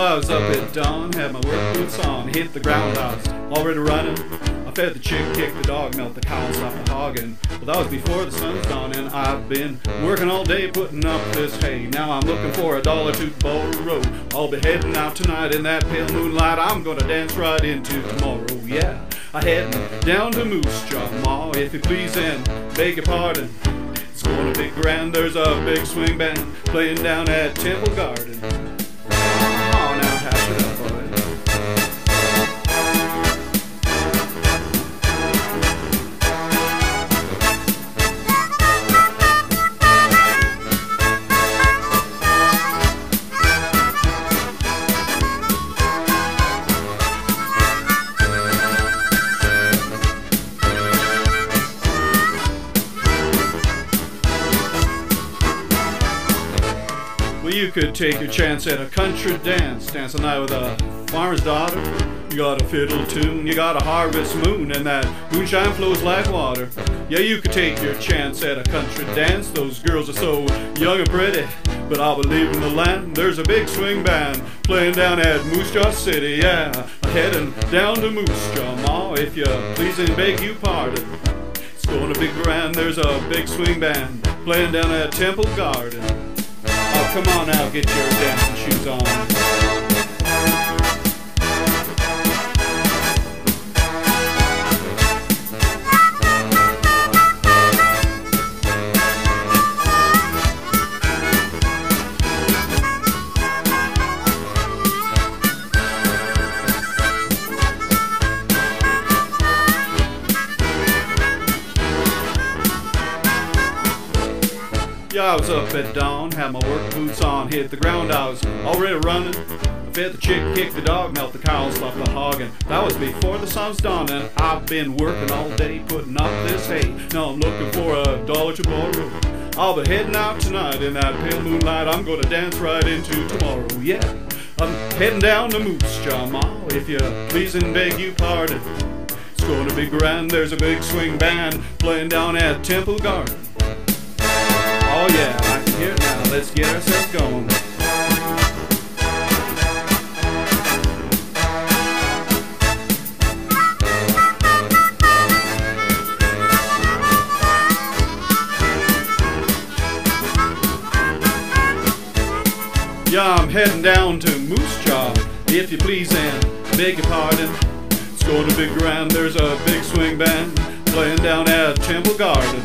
I was up at dawn, had my work boots on, hit the ground, I was already running. I fed the chick, kicked the dog, milked the cow, stopped the hog, and well, that was before the sun's gone. And I've been working all day putting up this hay. Now I'm looking for $1 to borrow. I'll be heading out tonight in that pale moonlight. I'm gonna dance right into tomorrow, yeah. I heading down to Moose Jaw, Ma, if you please, and beg your pardon. It's gonna be grand, there's a big swing band playing down at Temple Garden. Oh, now hash it up, boy. Well, you could take your chance at a country dance, dance a night with a farmer's daughter. You got a fiddle tune, you got a harvest moon, and that moonshine flows like water. Yeah, you could take your chance at a country dance. Those girls are so young and pretty, but I'll be leaving the land. There's a big swing band playing down at Moose Jaw City, yeah. Heading down to Moose Jaw, Ma, if you please and beg you pardon. It's gonna be grand, there's a big swing band playing down at Temple Garden. Oh, come on now, get your dancing shoes on. Yeah, I was up at dawn, had my work boots on, hit the ground, I was already running. I fed the chick, kicked the dog, milked the cow, sloughed the hog, and that was before the sun's dawning. I've been working all day putting up this hay. Now I'm looking for $1 to borrow. I'll be heading out tonight in that pale moonlight. I'm gonna dance right into tomorrow, yeah. I'm heading down to Moose Jaw, Ma, if you please and beg you pardon. It's gonna be grand, there's a big swing band playing down at Temple Garden. Oh yeah, I can hear it now. Let's get ourselves going. Yeah, I'm heading down to Moose Jaw, if you please and beg your pardon. It's going to be grand, there's a big swing band playing down at Temple Garden.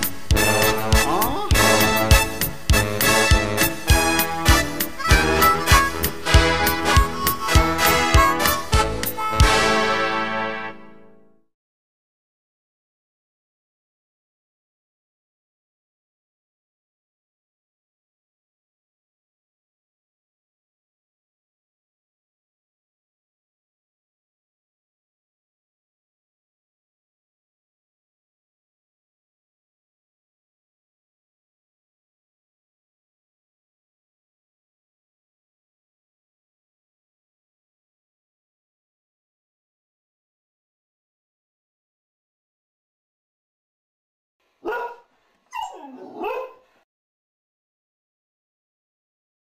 What?